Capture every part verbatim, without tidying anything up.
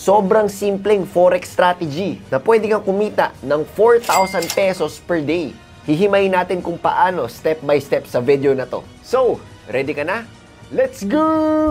sobrang simpleng forex strategy na pwede kang kumita ng four thousand pesos per day. Hihimayin natin kung paano step by step sa video na to. So, ready ka na? Let's go!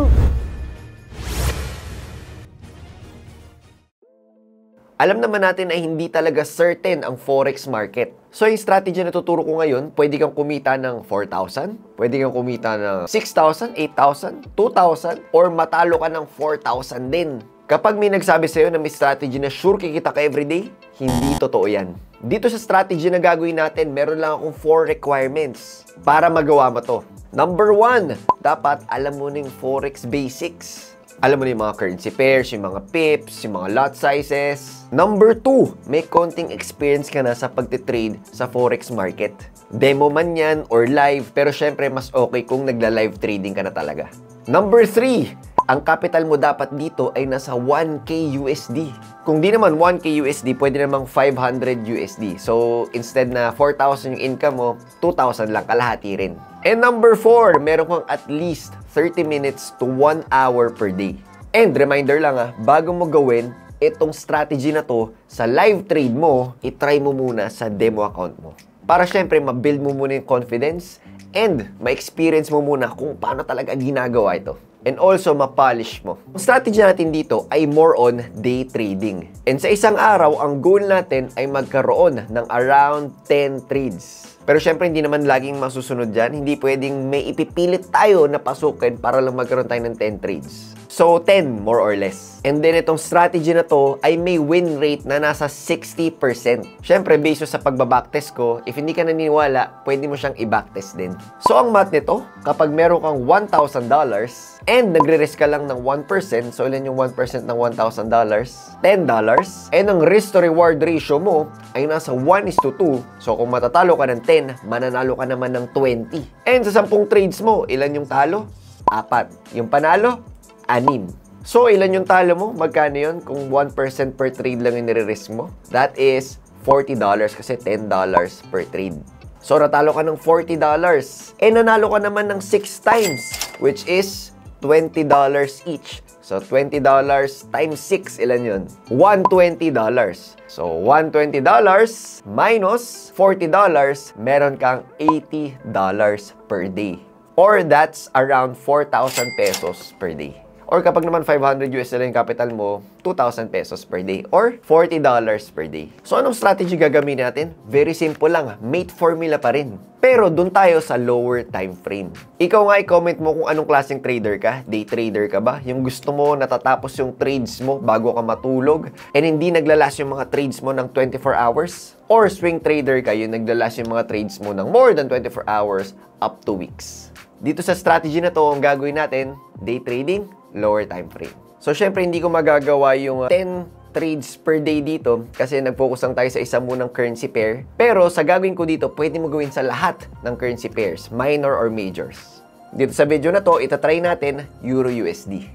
Alam naman natin na hindi talaga certain ang forex market. So, yung strategy na tuturo ko ngayon, pwede kang kumita ng four thousand, pwede kang kumita ng six thousand, eight thousand, two thousand, or matalo ka ng four thousand din. Kapag may nagsabi sa'yo na may strategy na sure kikita ka everyday, hindi totoo yan. Dito sa strategy na gagawin natin, meron lang akong four requirements para magawa mo to. Number one, dapat alam mo na yung forex basics. Alam mo na yung mga currency pairs, yung mga pips, yung mga lot sizes. Number two, may konting experience ka na sa pagtitrade sa forex market. Demo man yan or live, pero syempre mas okay kung nagla-live trading ka na talaga. Number three, ang capital mo dapat dito ay nasa one K U S D. Kung di naman one K U S D, pwede namang five hundred U S D. So, instead na four thousand yung income mo, two thousand lang, kalahati rin. And number four, meron kang at least thirty minutes to one hour per day. And reminder lang ah, bago mo gawin itong strategy na to sa live trade mo, itry mo muna sa demo account mo. Para syempre, ma-build mo muna yung confidence and ma-experience mo muna kung paano talaga ginagawa ito. And also, ma-polish mo. Ang strategy natin dito ay more on day trading. And sa isang araw, ang goal natin ay magkaroon ng around ten trades. Pero syempre, hindi naman laging masusunod dyan. Hindi pwedeng may ipipilit tayo na pasukin para lang magkaroon tayo ng ten trades. So, ten more or less. And then, itong strategy na to ay may win rate na nasa sixty percent. Syempre, based sa pagbabacktest ko, if hindi ka naniniwala, pwede mo siyang i-backtest din. So, ang math nito, kapag meron kang one thousand dollars and nagre-risk ka lang ng one percent, so ilan yung one percent ng one thousand dollars? ten dollars. And ang risk to reward ratio mo ay nasa one is to two. So, kung matatalo ka ng ten, mananalo ka naman ng twenty. And sa sampung trades mo, ilan yung talo? Apat. Yung panalo? Anim. So, ilan yung talo mo? Magkano yun? Kung one percent per trade lang yung nire-risk mo? That is forty dollars kasi ten dollars per trade. So, natalo ka ng forty dollars. Eh, nanalo ka naman ng six times, which is twenty dollars each. So, twenty dollars times six, ilan yun? one hundred twenty dollars. So, one hundred twenty dollars minus forty dollars, meron kang eighty dollars per day. Or that's around four thousand pesos per day. Or kapag naman five hundred U S D yung capital mo, two thousand pesos per day or forty dollars per day. So, anong strategy gagamitin natin? Very simple lang. Mate formula pa rin. Pero dun tayo sa lower time frame. Ikaw nga i-comment mo kung anong klaseng trader ka. Day trader ka ba? Yung gusto mo natatapos yung trades mo bago ka matulog and hindi naglalas yung mga trades mo ng twenty-four hours? Or swing trader ka, yung naglalas yung mga trades mo ng more than twenty-four hours up to weeks? Dito sa strategy na to, ang gagawin natin, day trading, lower time frame. So, syempre, hindi ko magagawa yung ten trades per day dito kasi nag-focus lang tayo sa isa munang currency pair. Pero, sa gagawin ko dito, pwede mo gawin sa lahat ng currency pairs, minor or majors. Dito sa video na to, itatry natin Euro U S D.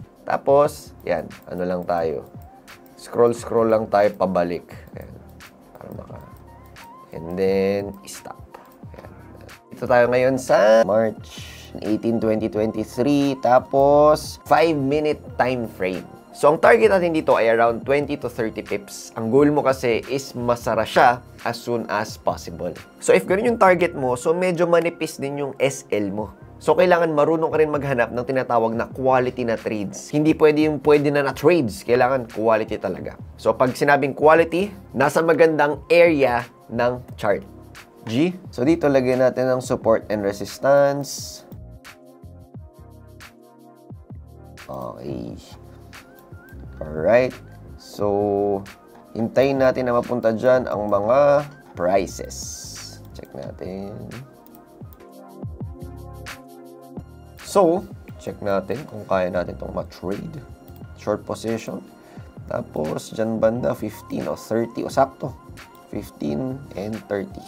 Tapos, yan, ano lang tayo. Scroll-scroll lang tayo pabalik. Ayan, para maka... And then, stop. Ayan. Dito tayo ngayon sa March eighteen, twenty twenty-three, tapos five minute time frame. So, ang target natin dito ay around twenty to thirty pips. Ang goal mo kasi is masara siya as soon as possible. So, if ganun yung target mo, so medyo manipis din yung S L mo. So, kailangan marunong ka rin maghanap ng tinatawag na quality na trades. Hindi pwede yung pwede na na trades. Kailangan quality talaga. So, pag sinabing quality, nasa magandang area ng chart. G. So, dito lagyan natin ang support and resistance. Okay. Alright. So, hintayin natin na mapunta dyan ang mga prices. Check natin. So, check natin kung kaya natin itong ma-trade. Short position. Tapos, dyan banda, fifteen o thirty. O sakto. fifteen and thirty.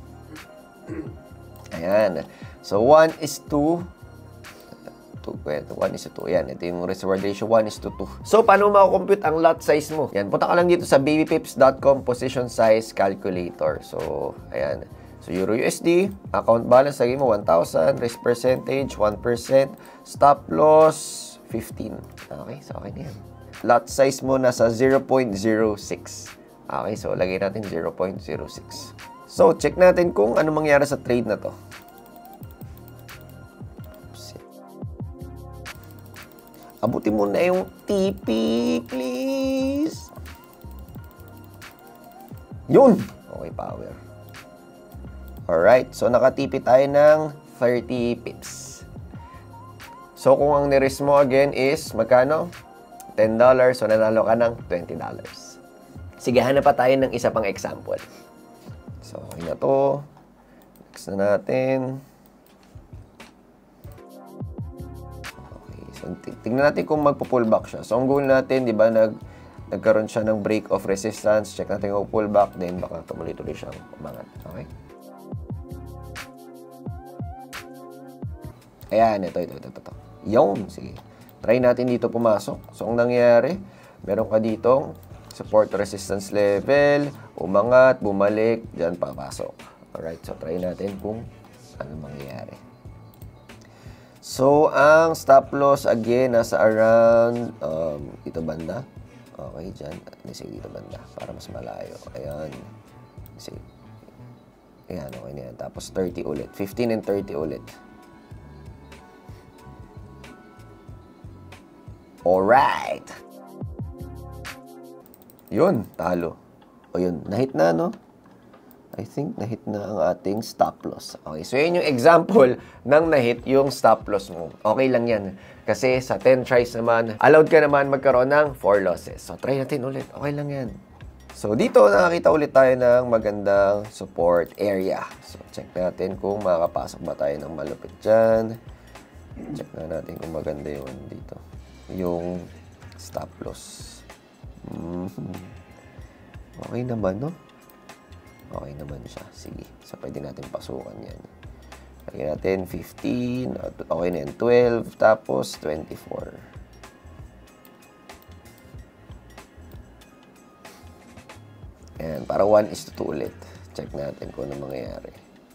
Ayan. So, one is to one is to two. Yan, ito yung risk reward ratio, one is to two. So, paano makakompute ang lot size mo? Yan, punta ka lang dito sa babypips dot com position size calculator. So, ayan. So, Euro U S D, account balance, lagi mo one thousand, risk percentage, one percent, stop loss, fifteen. Okay, so okay na yan. lot size mo nasa zero point zero six. Okay, so lagay natin zero point zero six. So, check natin kung ano mangyari sa trade na to. Abutin mo na yung T P, please. Yun! Okay, power. Alright, so naka-T P tayo ng thirty pips. So, kung ang niris mo again is, magkano? ten dollars, so nanalo ka ng twenty dollars. Sige, hanap pa tayo ng isa pang example. So, okay na to. Next na natin. Okay, so tingnan natin kung magpo-pullback siya. So, ang goal natin, di ba, nag nagkaroon siya ng break of resistance. Check natin kung pullback, then baka tumuloy-tuloy siyang umangat. Okay? Ayan, ito, ito, ito, ito. Yung, sige. Try natin dito pumasok. So, ang nangyari, meron ka dito, support resistance level, umangat, bumalik, dyan papasok. Alright, so try natin kung ano mangyayari. So, ang stop loss, again, nasa around, um, dito banda. Okay, dyan. Sige, dito banda, para mas malayo. Ayan. Sige. Ayan, okay na yan. Tapos, thirty ulit. fifteen and thirty ulit. Alright. Yun, talo. O yun, nahit na, no? I think nahit na ang ating stop loss. Okay, so yun yung example ng nahit yung stop loss mo. Okay lang yan. Kasi sa ten tries naman, allowed ka naman magkaroon ng four losses. So, try natin ulit. Okay lang yan. So, dito nakakita ulit tayo ng magandang support area. So, check natin kung makakapasok ba tayo ng malupit dyan. Check na natin kung maganda yun dito. Yung stop loss. Mm-hmm. Okay naman, no? Okay naman siya. Sige. So, pwede natin pasukan yan. Lagyan natin fifteen. Okay na yan. twelve. Tapos, twenty-four. Ayan. Para one is to two ulit. Check natin kung ano mangyayari.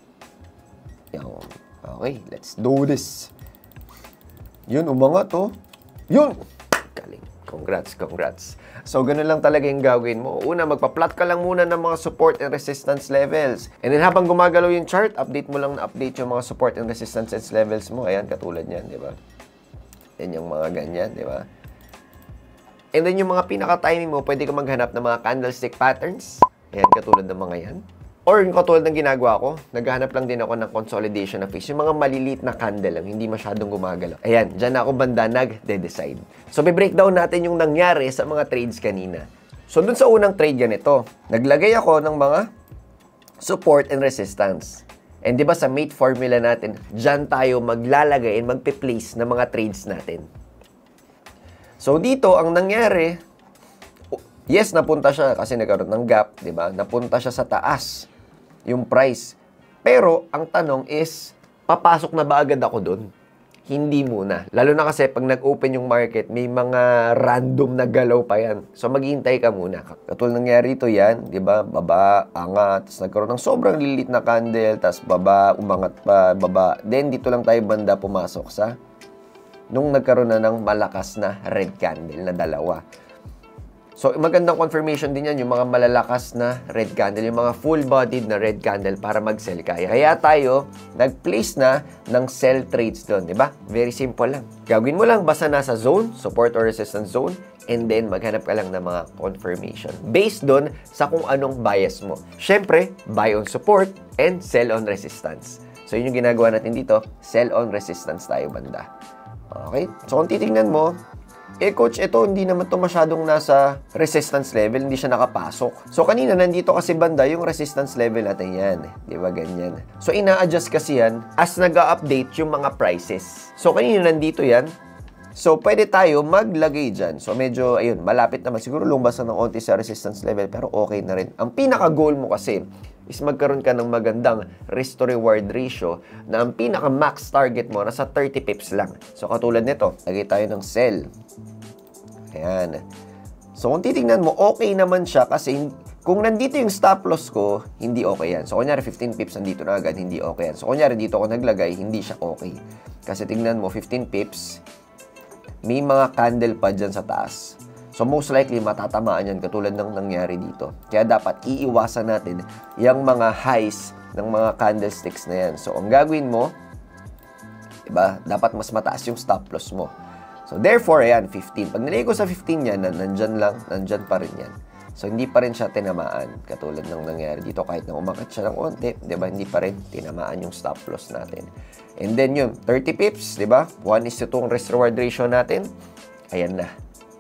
Yan. Okay. Let's do this. Yun. Umangat, oh. Yun! Galing. Congrats, congrats. So, ganun lang talaga yung gagawin mo. Una, magpa-plot ka lang muna ng mga support and resistance levels. And then, habang gumagalaw yung chart, update mo lang na update yung mga support and resistance levels mo. Ayan, katulad niyan, di ba? Yan yung mga ganyan, di ba? And then, yung mga pinaka-timing mo, pwede ka maghanap ng mga candlestick patterns. Ayan, katulad ng mga yan. Or yung katulad ng ginagawa ko, naghahanap lang din ako ng consolidation of fish. Yung mga maliliit na candle lang, hindi masyadong gumagalaw. Ayan, dyan ako banda nag-decide. So, be-breakdown natin yung nangyari sa mga trades kanina. So, dun sa unang trade ganito, naglagay ako ng mga support and resistance. And di ba sa mate formula natin, dyan tayo maglalagay and magpe-place ng mga trades natin. So, dito, ang nangyari, yes, napunta siya kasi nagkaroon ng gap, di ba? Napunta siya sa taas yung price. Pero, ang tanong is, papasok na ba agad ako dun? Hindi muna. Lalo na kasi pag nag-open yung market, may mga random na galaw pa yan. So, maghihintay ka muna. Katulad nangyari ito yan, di ba? Baba, angat, tapos nagkaroon ng sobrang lilit na candle, tapos baba, umangat pa, baba. Then, dito lang tayo banda pumasok sa nung nagkaroon na ng malakas na red candle na dalawa. So, magandang confirmation din yan, yung mga malalakas na red candle, yung mga full-bodied na red candle para mag-sell kaya. Kaya tayo, nag-place na ng sell trades doon, di ba? Very simple lang. Gagawin mo lang, basta nasa zone, support or resistance zone, and then maghanap ka lang ng mga confirmation. Based doon sa kung anong bias mo. Siyempre, buy on support and sell on resistance. So, yun yung ginagawa natin dito, sell on resistance tayo banda. Okay? So, kung titignan mo, eh, coach, ito, hindi naman to masyadong nasa resistance level. Hindi siya nakapasok. So, kanina, nandito kasi banda yung resistance level natin yan. Di ba, ganyan. So, ina-adjust kasi yan as nag-update yung mga prices. So, kanina, nandito yan. So, pwede tayo maglagay dyan. So, medyo, ayun, malapit naman. Siguro lumabas na ng onti sa resistance level, pero okay na rin. Ang pinaka-goal mo kasi is magkaroon ka ng magandang risk-to-reward ratio na ang pinaka-max target mo nasa thirty pips lang. So, katulad nito, lagay tayo ng sell. Ayan. So, kung titignan mo, okay naman siya kasi kung nandito yung stop loss ko, hindi okay yan. So, kunyari, fifteen pips nandito na agad, hindi okay yan. So, kunyari, dito ako naglagay, hindi siya okay. Kasi tignan mo, fifteen pips, may mga candle pa dyan sa taas. So most likely matatamaan yan katulad ng nangyari dito. Kaya dapat iiwasan natin yung mga highs ng mga candlesticks na yan. So ang gagawin mo, diba, dapat mas mataas yung stop loss mo. So therefore, ayan, fifteen. Pag nilagay ko sa fifteen yan, nandyan lang, nandyan pa rin yan. So hindi pa rin siya tinamaan katulad ng nangyari dito. Kahit na umangat siya ng konti, diba, hindi pa rin tinamaan yung stop loss natin. And then yun, thirty pips, diba? one is to two risk reward ratio natin. Ayan na.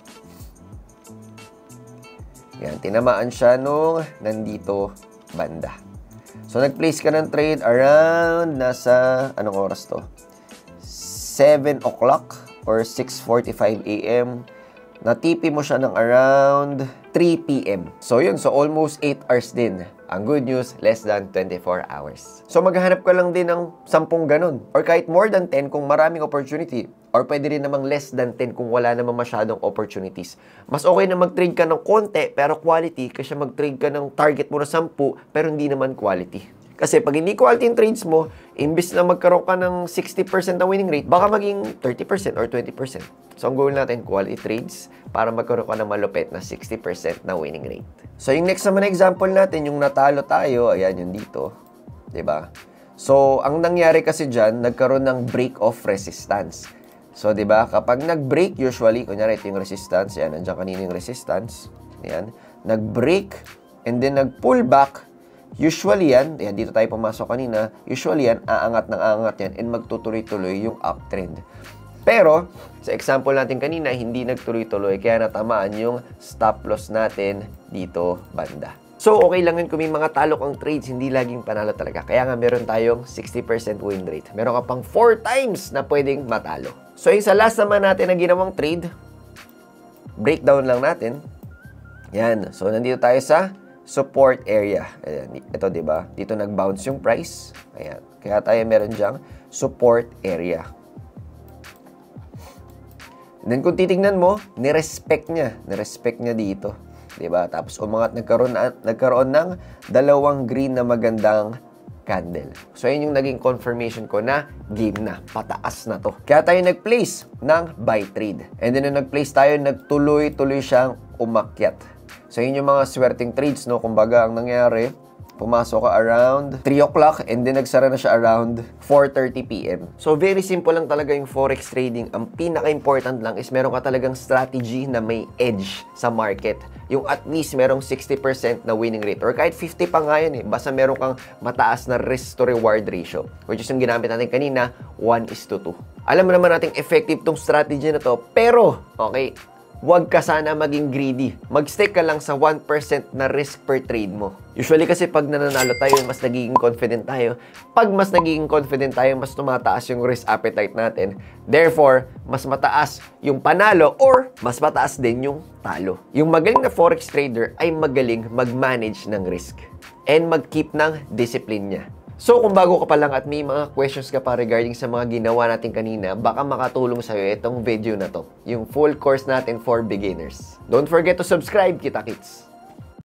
Yan, tinamaan siya nung nandito banda. So, nag-place ka ng trade around nasa, anong oras to? seven o'clock or six forty-five a m Na-T P mo siya ng around three p m So, yun. So, almost eight hours din. Ang good news, less than twenty-four hours. So, maghahanap ka lang din ng sampung ganun. Or kahit more than ten kung maraming opportunity. Or pwede rin namang less than ten kung wala namang masyadong opportunities. Mas okay na mag-trade ka ng konti pero quality kaysa mag-trade ka ng target mo na sampu pero hindi naman quality. Kasi pag hindi quality yung trades mo, imbis na magkaroon ka ng sixty percent na winning rate, baka maging thirty percent or twenty percent. So, ang goal natin, quality trades para magkaroon ka ng malupit na sixty percent na winning rate. So, yung next naman na example natin, yung natalo tayo, ayan yung dito. Diba? So, ang nangyari kasi dyan, nagkaroon ng break of resistance. So, diba? Kapag nag-break, usually, kunyari ito yung resistance, ayan, nandiyan kanina yung resistance. Ayan. Nag-break, and then nag-pull back. Usually yan, ayan, dito tayo pumasok kanina, usually yan, aangat ng aangat yan and magtutuloy-tuloy yung uptrend. Pero, sa example natin kanina, hindi nagtuloy-tuloy, kaya natamaan yung stop loss natin dito banda. So, okay lang yun kung may mga talo kang trades, hindi laging panalo talaga. Kaya nga meron tayong sixty percent win rate. Meron ka pang four times na pwedeng matalo. So, yung sa last naman natin na ginawang trade, breakdown lang natin. Yan. So, nandito tayo sa support area. Ayan, ito, diba? Dito nag-bounce yung price. Ayan. Kaya tayo meron dyang support area. And then, kung titignan mo, nirespect niya. Nirespect niya dito. Diba? Tapos, umangat, nagkaroon, na, nagkaroon ng dalawang green na magandang candle. So, yun yung naging confirmation ko na game na. Pataas na to. Kaya tayo nag-place ng buy trade. And then, nung nag-place tayo, nagtuloy-tuloy siyang umakyat. So, yun yung mga swerting trades, no? Kumbaga, ang nangyari, pumasok ka around three o'clock and then nagsara na siya around four thirty p m So, very simple lang talaga yung forex trading. Ang pinaka-important lang is meron ka talagang strategy na may edge sa market. Yung at least merong sixty percent na winning rate. Or kahit fifty pa nga yan eh. Basta meron kang mataas na risk to reward ratio. Which is yung ginamit natin kanina, one is to two. Alam mo naman natin effective tong strategy na to. Pero, okay, huwag ka sana maging greedy. Mag-stick ka lang sa one percent na risk per trade mo. Usually kasi pag nananalo tayo, mas nagiging confident tayo. Pag mas nagiging confident tayo, mas tumataas yung risk appetite natin. Therefore, mas mataas yung panalo or mas mataas din yung talo. Yung magaling na forex trader ay magaling mag-manage ng risk and mag-keep ng discipline niya. So, kung bago ka pa lang at may mga questions ka pa regarding sa mga ginawa natin kanina, baka makatulong sa'yo itong video na to. Yung full course natin for beginners. Don't forget to subscribe, kita kits!